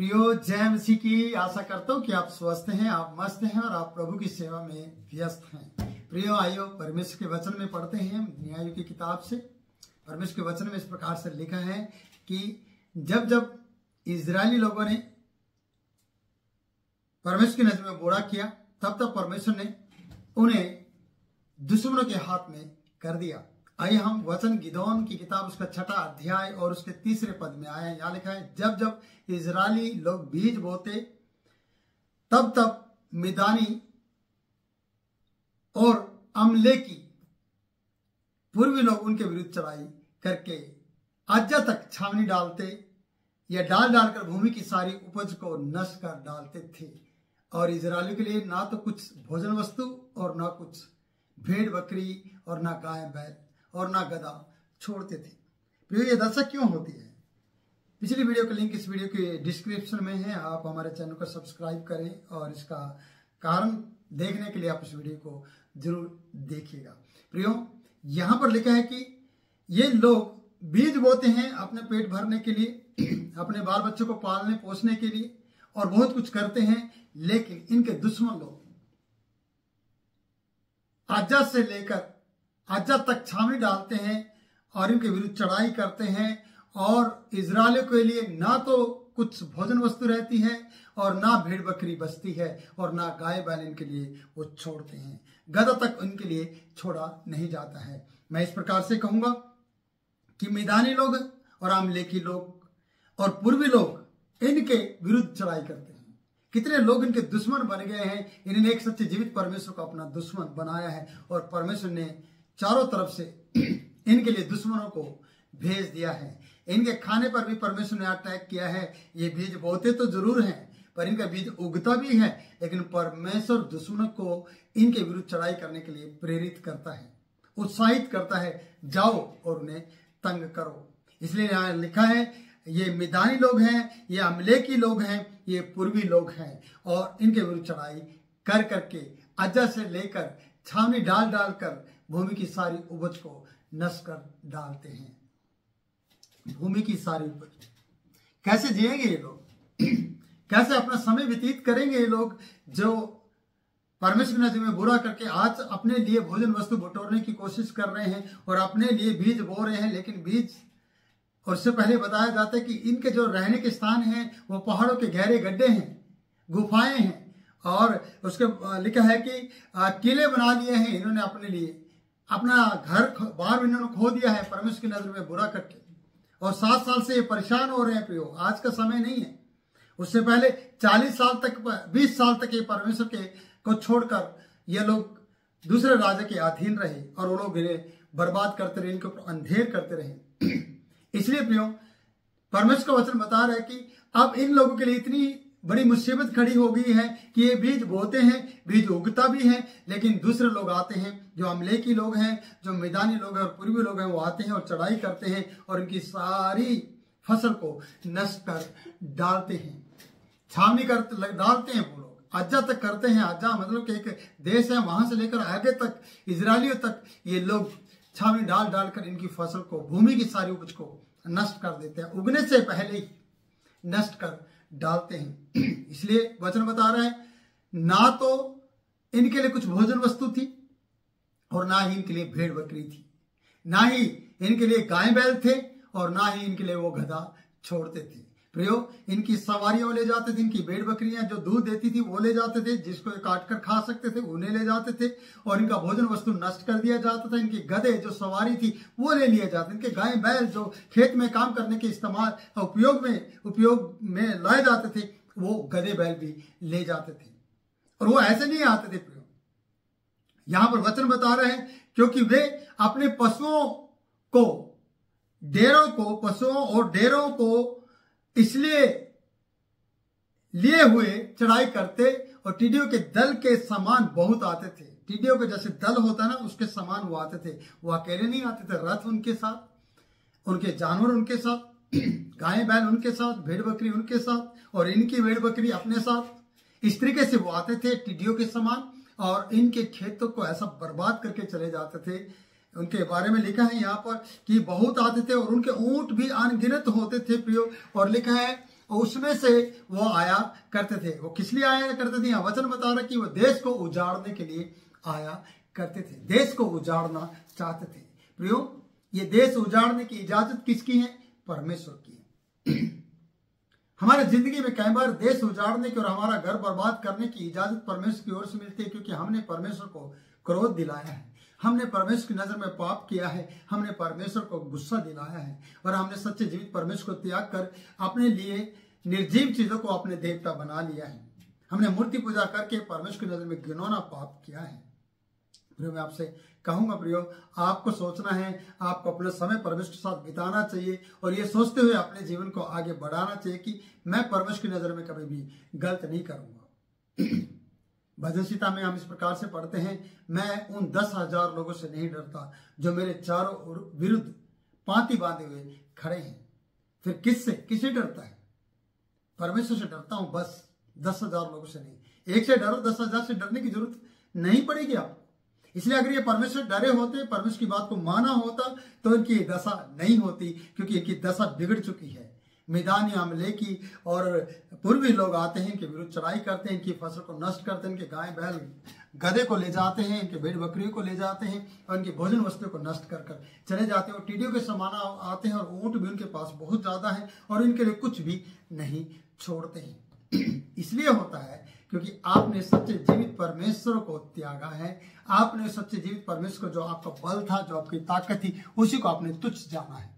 प्रियो, जय मसीह की। आशा करता हूँ कि आप स्वस्थ हैं, आप मस्त हैं और आप प्रभु की सेवा में व्यस्त हैं। प्रियो, आइयो परमेश्वर के वचन में पढ़ते हैं न्यायों की किताब से। परमेश्वर के वचन में इस प्रकार से लिखा है कि जब जब इजरायली लोगों ने परमेश्वर की नजर में बुरा किया, तब तब परमेश्वर ने उन्हें दुश्मनों के हाथ में कर दिया। आइए हम वचन गिदोन की किताब उसका 6वां अध्याय और उसके 3 पद में आए। यहाँ लिखा है, जब जब इजरायली लोग बीज बोते, तब तब मिदानी और अमलेकी पूर्वी लोग उनके विरुद्ध चढ़ाई करके अज्जा तक छावनी डालते या डाल डालकर भूमि की सारी उपज को नष्ट कर डालते थे। और इजरायलियों के लिए ना तो कुछ भोजन वस्तु और ना कुछ भेड़ बकरी और ना गाय बैल और ना गधा छोड़ते थे। प्रियो, ये दशा क्यों होती है? पिछली वीडियो का लिंक इस वीडियो के डिस्क्रिप्शन में है। आप हमारे चैनल को सब्सक्राइब करें और इसका कारण देखने के लिए आप इस वीडियो को जरूर देखिएगा। प्रियो, यहां पर लिखा है कि ये लोग बीज बोते हैं अपने पेट भरने के लिए, अपने बाल बच्चों को पालने पोसने के लिए और बहुत कुछ करते हैं, लेकिन इनके दुश्मन लोग अज्जा से लेकर अज्जा तक छावनी डालते हैं और इनके विरुद्ध चढ़ाई करते हैं। और इजरायलियों के लिए ना तो कुछ भोजन वस्तु रहती है और ना भेड़ बकरी बचती है और ना गाय बैल इनके लिए वो छोड़ते हैं, गधा तक इनके लिए छोड़ा नहीं जाता है। मैं इस प्रकार से कहूंगा कि मैदानी लोग और अमलेकी लोग और पूर्वी लोग इनके विरुद्ध चढ़ाई करते हैं। कितने लोग इनके दुश्मन बन गए हैं। इन्होंने एक सच्चे जीवित परमेश्वर को अपना दुश्मन बनाया है और परमेश्वर ने चारों तरफ से इनके लिए दुश्मनों को भेज दिया है। इनके खाने पर भी परमेश्वर ने अटैक किया है। ये बीज बोते तो जरूर हैं, पर इनका बीज उगता भी है, लेकिन परमेश्वर दुश्मनों को इनके विरुद्ध चढ़ाई करने के लिए प्रेरित करता है, उत्साहित करता है, जाओ और उन्हें तंग करो। इसलिए यहाँ लिखा है, ये मिदानी लोग हैं, ये अमलेकी लोग हैं, ये पूर्वी लोग हैं और इनके विरुद्ध चढ़ाई कर करके अज्जा से लेकर छावनी डाल डाल कर भूमि की सारी उपज को नष्ट कर डालते हैं। भूमि की सारी उपज कैसे जिएंगे ये लोग? कैसे अपना समय व्यतीत करेंगे ये लोग जो परमेश्वर की नजर में बुरा करके आज अपने लिए भोजन वस्तु बटोरने की कोशिश कर रहे हैं और अपने लिए बीज बो रहे हैं। लेकिन बीज और उससे पहले बताया जाता है कि इनके जो रहने के स्थान हैं वो पहाड़ों के गहरे गड्ढे हैं, गुफाएं हैं। और उसके लिखा है कि किले बना लिए हैं इन्होंने अपने लिए, अपना घर बाहर इन्होंने खो दिया है परमेश्वर की नजर में बुरा करके। और 7 साल से ये परेशान हो रहे हैं। प्रियो, आज का समय नहीं है। उससे पहले 40 साल तक 20 साल तक ये परमेश्वर के को छोड़कर ये लोग दूसरे राजा के अधीन रहे और वो लोग इन्हें बर्बाद करते रहे, इनके ऊपर अंधेर करते रहे। इसलिए प्रियो, परमेश्वर का वचन बता रहा है कि अब इन लोगों के लिए इतनी बड़ी मुसीबत खड़ी हो गई है कि ये बीज बोते हैं, बीज उगता भी है, लेकिन दूसरे लोग आते हैं जो अमलेकी लोग हैं, जो मैदानी लोग हैं और पूर्वी लोग हैं, वो आते हैं और चढ़ाई करते हैं और इनकी सारी फसल को नष्ट कर डालते हैं, छावनी कर डालते हैं। वो लोग अज्जा तक करते हैं। अज्जा मतलब कि एक देश है, वहां से लेकर आगे तक इजरायलियों तक ये लोग छावनी डाल डालकर इनकी फसल को, भूमि की सारी उपज को नष्ट कर देते हैं, उगने से पहले ही नष्ट कर डालते हैं। इसलिए वचन बता रहा है, ना तो इनके लिए कुछ भोजन वस्तु थी और ना ही इनके लिए भेड़ बकरी थी, ना ही इनके लिए गाय बैल थे और ना ही इनके लिए वो गधा छोड़ते थे। प्रियो, इनकी सवारियां वो ले जाते थे, इनकी भेड़ बकरियां जो दूध देती थी वो ले जाते थे, जिसको काट कर खा सकते थे उन्हें ले जाते थे और इनका भोजन वस्तु नष्ट कर दिया जाता था। इनके गधे जो सवारी थी वो ले लिए जाते, इनके गाय बैल जो खेत में काम करने के इस्तेमाल उपयोग में लाए जाते थे वो गधे बैल भी ले जाते थे। और वो ऐसे नहीं आते थे प्रियो, यहां पर वचन बता रहे हैं, क्योंकि वे अपने पशुओं और डेरों को इसलिए लिए हुए चढ़ाई करते और टिड्डियों के दल के समान बहुत आते थे। टिड्डियों के जैसे दल होता है ना, उसके समान वो आते थे। वो अकेले नहीं आते थे, रथ उनके साथ, उनके जानवर उनके साथ, गाय बैल उनके साथ, भेड़ बकरी उनके साथ और इनकी भेड़ बकरी अपने साथ। इस तरीके से वो आते थे टिड्डियों के समान और इनके खेतों को ऐसा बर्बाद करके चले जाते थे। उनके बारे में लिखा है यहाँ पर कि बहुत आते थे और उनके ऊंट भी अनगिनत होते थे प्रियो। और लिखा है और उसमें से वो आया करते थे। वो किस लिए आया करते थे? यहाँ वचन बता रहा कि वो देश को उजाड़ने के लिए आया करते थे, देश को उजाड़ना चाहते थे। प्रियो, ये देश उजाड़ने की इजाजत किसकी है? परमेश्वर की है। हमारे जिंदगी में कई बार देश उजाड़ने की और हमारा घर बर्बाद करने की इजाजत परमेश्वर की ओर से मिलती है, क्योंकि हमने परमेश्वर को क्रोध दिलाया है, हमने परमेश्वर की नजर में पाप किया है, हमने परमेश्वर को गुस्सा दिलाया है और हमने सच्चे जीवित परमेश्वर को त्याग कर अपने लिए निर्जीव चीजों को अपने देवता बना लिया है। हमने मूर्ति पूजा करके परमेश्वर की नजर में घिनौना पाप किया है। प्रियो, मैं आपसे कहूंगा प्रियो, आपको सोचना है, आपको अपना समय परमेश्वर के साथ बिताना चाहिए और ये सोचते हुए अपने जीवन को आगे बढ़ाना चाहिए कि मैं परमेश्वर की नजर में कभी भी गलत नहीं करूंगा। भजन संहिता में हम इस प्रकार से पढ़ते हैं, मैं उन 10,000 लोगों से नहीं डरता जो मेरे चारों ओर विरुद्ध पांति बांधे हुए खड़े हैं। फिर किससे डरता है? परमेश्वर से डरता हूं, बस 10,000 लोगों से नहीं। एक से डरो, 10,000 से डरने की जरूरत नहीं पड़ेगी आपको। इसलिए अगर ये परमेश्वर डरे होते, परमेश्वर की बात को माना होता, तो इनकी दशा नहीं होती, क्योंकि इनकी दशा बिगड़ चुकी है। मिदानी, अमलेकी और पूर्वी लोग आते हैं, इनके विरुद्ध चढ़ाई करते हैं, इनकी फसल को नष्ट करते हैं, इनके गाय बैल गधे को ले जाते हैं, इनके भेड़ बकरियों को ले जाते हैं और इनकी भोजन वस्तुओं को नष्ट कर कर चले जाते हैं। और टीडियों के समान आते हैं और ऊंट भी उनके पास बहुत ज्यादा है और इनके लिए कुछ भी नहीं छोड़ते हैं। इसलिए होता है क्योंकि आपने सच्चे जीवित परमेश्वर को त्यागा है। आपने सच्चे जीवित परमेश्वर को, जो आपका बल था, जो आपकी ताकत थी, उसी को आपने तुच्छ जाना है।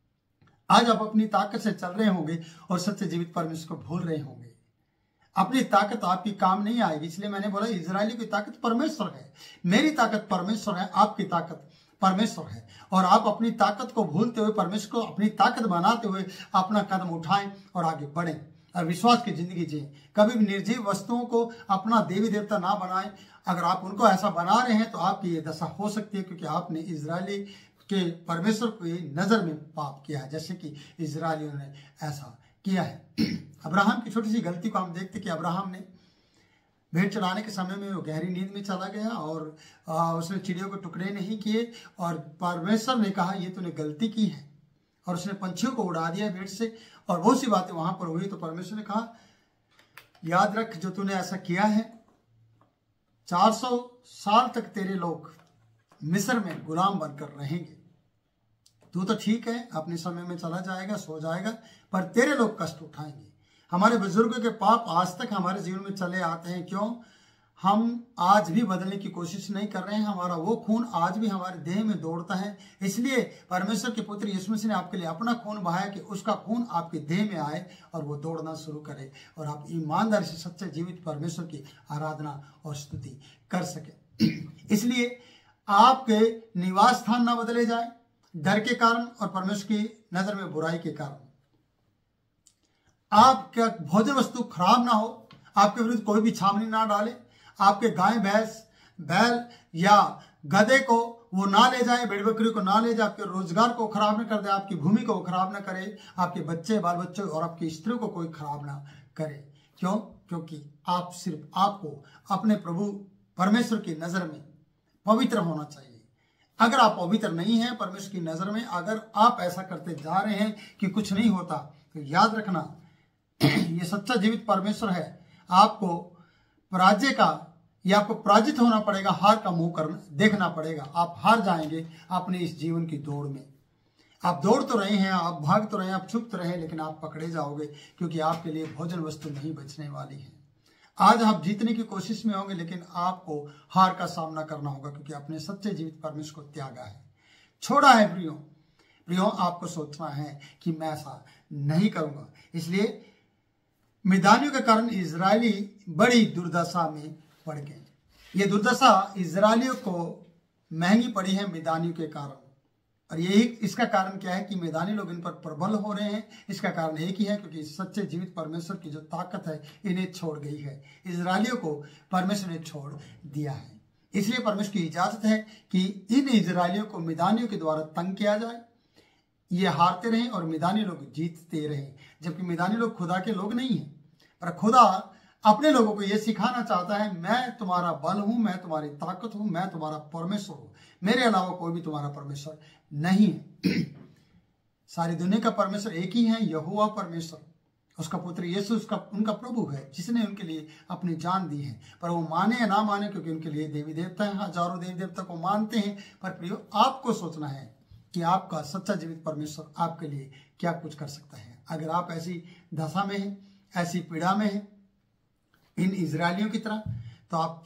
आज आप अपनी ताकत से चल रहे होंगे और सच्चे जीवित परमेश्वर को भूल रहे होंगे। अपनी ताकत आपकी काम नहीं आएगी। इसलिए मैंने बोला इजरायली की ताकत परमेश्वर है, मेरी ताकत परमेश्वर है, आपकी ताकत परमेश्वर है। और आप अपनी ताकत को भूलते हुए परमेश्वर को अपनी ताकत बनाते हुए अपना कदम उठाएं और आगे बढ़ें और विश्वास की जिंदगी जिए। कभी भी निर्जीव वस्तुओं को अपना देवी देवता ना बनाएं। अगर आप उनको ऐसा बना रहे हैं तो आपकी ये दशा हो सकती है, क्योंकि आपने इजरायली के परमेश्वर की नजर में पाप किया है, जैसे कि इजरायलियों ने ऐसा किया है। अब्राहम की छोटी सी गलती को हम देखते कि अब्राहम ने भेंट चढ़ाने के समय में वो गहरी नींद में चला गया और उसने चिड़ियों के टुकड़े नहीं किए और परमेश्वर ने कहा ये तूने गलती की है, और उसने पंछियों को उड़ा दिया भेंट से और बहुत सी बातें वहां पर हुई। तो परमेश्वर ने कहा याद रख, जो तूने ऐसा किया है 400 साल तक तेरे लोग मिस्र में गुलाम बनकर रहेंगे। तू तो ठीक है, अपने समय में चला जाएगा, सो जाएगा, पर तेरे लोग कष्ट उठाएंगे। हमारे बुजुर्गों के पाप आज तक हमारे जीवन में चले आते हैं। क्यों? हम आज भी बदलने की कोशिश नहीं कर रहे हैं। हमारा वो खून आज भी हमारे देह में दौड़ता है। इसलिए परमेश्वर के पुत्र यीशु मसीह ने आपके लिए अपना खून बहाया कि उसका खून आपके देह में आए और वो दौड़ना शुरू करे और आप ईमानदारी से सच्चे जीवित परमेश्वर की आराधना और स्तुति कर सके। इसलिए आपके निवास स्थान ना बदले जाए डर के कारण और परमेश्वर की नजर में बुराई के कारण। आपका भोजन वस्तु खराब ना हो, आपके विरुद्ध कोई भी छावनी ना डाले, आपके गाय भैंस बैल या गधे को वो ना ले जाए, भेड़ बकरी को ना ले जाए, आपके रोजगार को खराब ना कर दे, आपकी भूमि को खराब ना करे, आपके बच्चे बाल बच्चे और आपकी स्त्रियों को कोई खराब ना करे। क्यों? क्योंकि आप सिर्फ आपको अपने प्रभु परमेश्वर की नजर में पवित्र होना चाहिए। अगर आप पवित्र नहीं हैं परमेश्वर की नजर में, अगर आप ऐसा करते जा रहे हैं कि कुछ नहीं होता, तो याद रखना ये सच्चा जीवित परमेश्वर है। आपको पराजय का या आपको पराजित होना पड़ेगा, हार का मुंह करना देखना पड़ेगा। आप हार जाएंगे अपने इस जीवन की दौड़ में। आप दौड़ तो रहे हैं, आप भाग तो रहे हैं, आप छुप तो रहे हैं, लेकिन आप पकड़े जाओगे, क्योंकि आपके लिए भोजन वस्तु नहीं बचने वाली है। आज आप जीतने की कोशिश में होंगे, लेकिन आपको हार का सामना करना होगा, क्योंकि आपने सच्चे जीवित परमेश्वर को त्यागा है, छोड़ा है। प्रियो, आपको सोचना है कि मैं ऐसा नहीं करूंगा। इसलिए मिदानियों के कारण इजरायली बड़ी दुर्दशा में पड़ गए। ये दुर्दशा इजरायलियों को महंगी पड़ी है मिदानियों के कारण। और यही इसका कारण क्या है कि मैदानी लोग इन पर प्रबल हो रहे हैं। इसका कारण एक ही है, क्योंकि सच्चे जीवित परमेश्वर की जो ताकत है इन्हें छोड़ गई है। इजरायलियों को परमेश्वर ने छोड़ दिया है। इसलिए परमेश्वर की इजाजत है कि इन इजरायलियों को मिदानियों के द्वारा तंग किया जाए, ये हारते रहें और मिदानी लोग जीतते रहें। जबकि मिदानी लोग खुदा के लोग नहीं है, पर खुदा अपने लोगों को यह सिखाना चाहता है, मैं तुम्हारा बल हूं, मैं तुम्हारी ताकत हूं, मैं तुम्हारा परमेश्वर हूं, मेरे अलावा कोई भी तुम्हारा परमेश्वर नहीं है। सारी दुनिया का परमेश्वर एक ही है, यहोवा परमेश्वर, उसका पुत्र यीशु उनका प्रभु है, जिसने उनके लिए अपनी जान दी है। पर वो माने या ना माने, क्योंकि उनके लिए देवी देवता है, हजारों देवी देवता को मानते हैं। पर प्रियो, आपको सोचना है कि आपका सच्चा जीवित परमेश्वर आपके लिए क्या कुछ कर सकता है। अगर आप ऐसी दशा में हैं, ऐसी पीड़ा में हैं, इन इजरायलियों की तरह, तो आप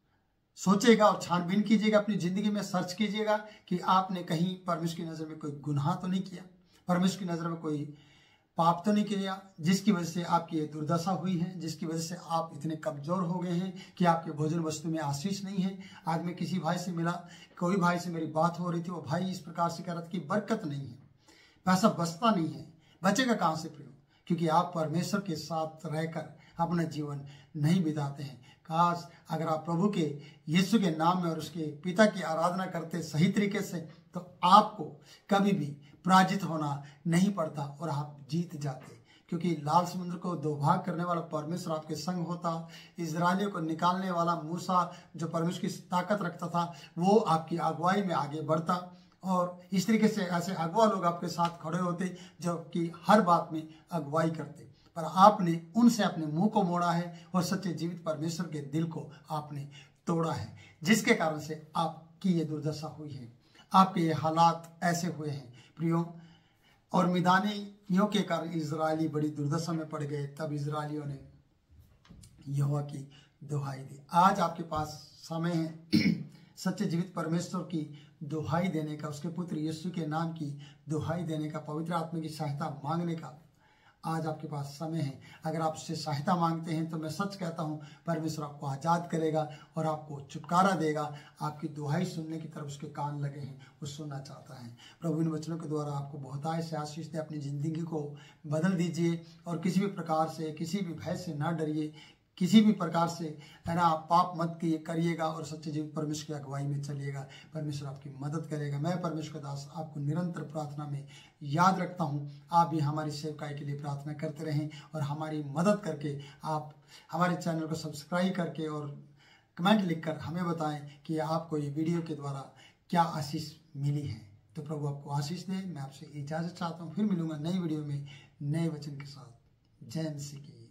सोचेगा और छानबीन कीजिएगा, अपनी जिंदगी में सर्च कीजिएगा कि आपने कहीं परमेश्वर की नजर में कोई गुनाह तो नहीं किया, परमेश्वर की नजर में कोई पाप तो नहीं किया, जिसकी वजह से आपकी ये दुर्दशा हुई है, जिसकी वजह से आप इतने कमजोर हो गए हैं कि आपके भोजन वस्तु में आशीष नहीं है। आज मैं किसी भाई से मिला, कोई भाई से मेरी बात हो रही थी, वो भाई इस प्रकार से कह रहा था कि बरकत नहीं है, पैसा बचता नहीं है। बचेगा कहाँ से प्रियो? क्योंकि आप परमेश्वर के साथ रहकर अपना जीवन नहीं बिताते हैं। काश अगर आप प्रभु के यीशु के नाम में और उसके पिता की आराधना करते सही तरीके से, तो आपको कभी भी पराजित होना नहीं पड़ता और आप जीत जाते। क्योंकि लाल समुद्र को दो भाग करने वाला परमेश्वर आपके संग होता। इजरायलियों को निकालने वाला मूसा, जो परमेश्वर की ताकत रखता था, वो आपकी अगुवाई में आगे बढ़ता। और इस तरीके से ऐसे अगुवा लोग आपके साथ खड़े होते जो कि हर बात में अगुवाई करते। पर आपने उनसे अपने मुंह को मोड़ा है और सच्चे जीवित परमेश्वर के दिल को आपने तोड़ा है, जिसके कारण से आपकी ये दुर्दशा हुई है, आपके ये हालात ऐसे हुए हैं प्रियो। और मिदानियों के कारण इजरायली बड़ी दुर्दशा में पड़ गए। तब इजरायलियों ने यहोवा की दुहाई दी। आज आपके पास समय है सच्चे जीवित परमेश्वर की दुहाई देने का, उसके पुत्र यीशु के नाम की दुहाई देने का, पवित्र आत्मा की सहायता मांगने का आज आपके पास समय है। अगर आप उससे सहायता मांगते हैं तो मैं सच कहता हूं, परमेश्वर आपको आजाद करेगा और आपको छुटकारा देगा। आपकी दुहाई सुनने की तरफ उसके कान लगे हैं, वो सुनना चाहता है। प्रभु इन वचनों के द्वारा आपको बहुताय से आशीष दे। अपनी जिंदगी को बदल दीजिए और किसी भी प्रकार से, किसी भी भय से ना डरिए, किसी भी प्रकार से है ना आप पाप मत करिएगा और सच्चे जीवित परमेश्वर की अगुवाई में चलिएगा। परमेश्वर आपकी मदद करेगा। मैं परमेश्वर का दास आपको निरंतर प्रार्थना में याद रखता हूं। आप भी हमारी सेवकाई के लिए प्रार्थना करते रहें और हमारी मदद करके आप हमारे चैनल को सब्सक्राइब करके और कमेंट लिखकर हमें बताएं कि आपको ये वीडियो के द्वारा क्या आशीष मिली है। तो प्रभु आपको आशीष दे। मैं आपसे इजाजत चाहता हूँ। फिर मिलूंगा नई वीडियो में नए वचन के साथ। जय मसीह की।